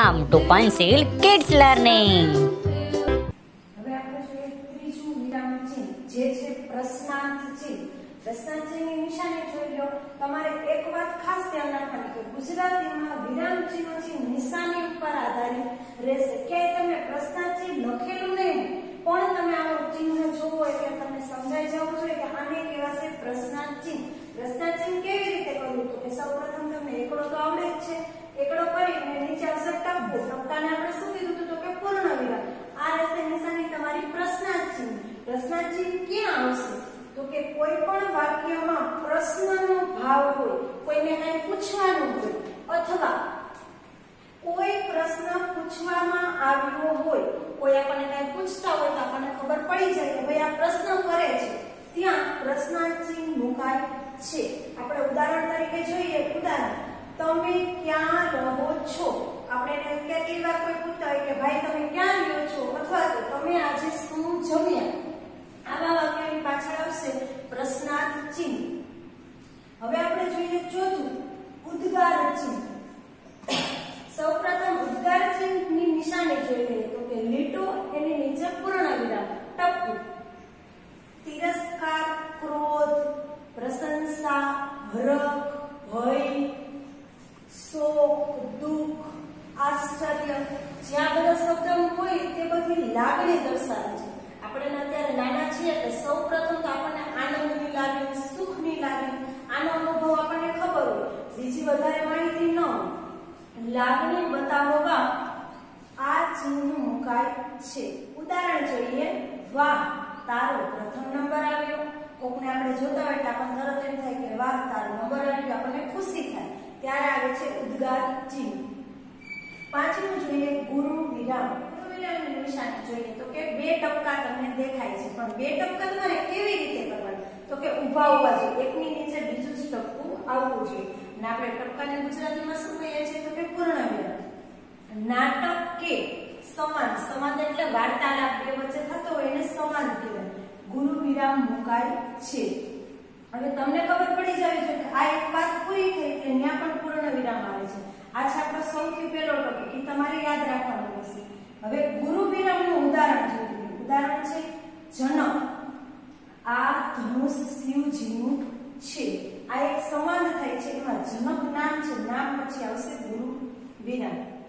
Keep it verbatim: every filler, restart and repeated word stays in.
Welcome to Panchsheel kids learning. હવે આપણે જોઈએ ત્રીજું વિરામ ચિહ્ન જે છે પ્રશ્નાર્થ ચિહ્ન. પ્રશ્નાર્થ ચિહ્નની નિશાની જોઈ લો. તમારે એક વાત ખાસ ધ્યાન રાખવાની કે ગુજરાતીમાં વિરામ ચિહ્નો છે નિશાની ઉપર આધારિત રહેશે. ક્યાંય તમે પ્રશ્નાર્થ ચિહ્ન લખેલું નહીં પણ તમે આનું ચિહ્ન જોવો એટલે તમને સમજાઈ જવું જોઈએ કે આને કહેવાશે પ્રશ્નાર્થ ચિહ્ન. પ્રશ્નાર્થ ચિહ્ન કેવી રીતે કરવું તો કે સૌપ્રથમ તમને એકડો તો આવડે જ છે. એકડો કરીને નીચે આવશે ટપકો. ટપકાને આપણે શું કીધું હતું તો કે પૂર્ણ વિરામ. આ રહેશે નિશાની તમારી પ્રશ્નાર્થ ચિહ્ન. પ્રશ્નાર્થ ચિહ્ન ક્યાં આવશે તો કે કોઈ પણ વાક્યમાં પ્રશ્નનો ભાવ હોય, કોઈને કંઈ પૂછવાનું હોય અથવા કોઈ પ્રશ્ન પૂછવામાં આવ્યો હોય, કોઈ આપણને કંઈ પૂછતા હોય તો આપણને ખબર પડી જાય કે ભાઈ આ પ્રશ્ન કરે છે, ત્યાં પ્રશ્નાર્થ ચિહ્ન મુકાય છે. આપણે ઉદાહરણ તરીકે જોઈએ. ઉદાહરણ, તમે ક્યાં રહો છો? આપણે કેટલી વાર કોઈ પૂછતા હોય કે ભાઈ તમે ક્યાં રહ્યો છો અથવા તો તમે આજે શું જમ્યા? આવા વાક્યની પાછળ આવશે પ્રશ્નાર્થ ચિહ્ન. હવે આપણે જોઈએ ચોથું ઉદ્ગાર ચિહ્ન. સૌપ્રથમ ઉદ્ગાર ચિહ્નની નિશાની જોઈ લઈએ તો કે લીટો, એની નીચે પૂર્ણ વિરામ, ટપકું. તિરસ્કાર, ક્રોધ, પ્રશંસા, હરખ, ભય, શોક, દુઃખ, આશ્ચર્ય, જ્યાં બધા શબ્દ હોય તે બધી લાગણી દર્શાવે છે. આપણે અત્યારે નાના છીએ એટલે સૌપ્રથમ તો આપણને આનંદની લાગણી, સુખની લાગણી, આનો અનુભવ આપણને ખબર હોય, બીજી વધારે માહિતી ન હોય. લાગણી બતાવવા આ ચિહ્ન મુકાય છે. ઉદાહરણ જોઈએ. વાહ, તારો પ્રથમ નંબર આવ્યો. કોકને આપણે જોતા હોય એટલે આપણને તરત એમ થાય કે વાહ તારો નંબર આવ્યો, આપણને ખુશી થાય, ત્યારે આવે છે ઉદ્ગાર ચિહ્ન. પાંચમું જોઈએ ગુરુ વિરામ. ગુરુ વિરામની નિશાની જોઈએ તો કે બે ટપકા તમને દેખાય છે, પણ બે ટપકા તમારે કેવી રીતે કરવાના તો કે ઊભા હોવા જોઈએ. એકની નીચે બીજું જ ટપકું આવવું જોઈએ. અને આપણે ટપકાને ગુજરાતીમાં શું કહીએ છીએ તો કે પૂર્ણ વિરામ. નાટક કે સંવાદ. સંવાદ એટલે વાર્તાલાપ બે વચ્ચે થતો હોય એને સંવાદ કહેવાય. ગુરુ વિરામ મુકાય છે. હવે તમને ખબર પડી જાય છે કે આ એક વાત પૂરી થઈ એટલે ત્યાં પણ પૂર્ણ વિરામ આવે છે. આ છે આપણો સૌથી પહેલો ટોપિક, એ તમારે યાદ રાખવાનું રહેશે. હવે ગુરુ વિરામનું ઉદાહરણ જોઈએ. ઉદાહરણ છે જનક. આ ધનુષ શિવજીનું છે. આ એક સંવાદ થાય છે, એમાં જનક નામ છે, નામ પછી આવશે ગુરુ વિરામ.